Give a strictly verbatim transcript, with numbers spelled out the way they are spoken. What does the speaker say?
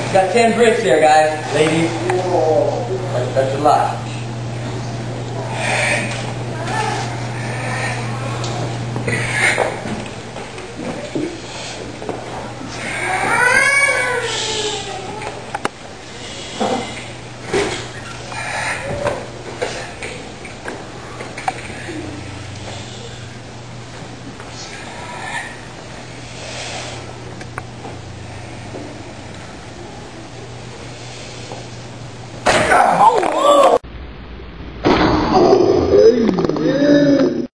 got ten bricks there, guys, ladies. That's, that's a lot.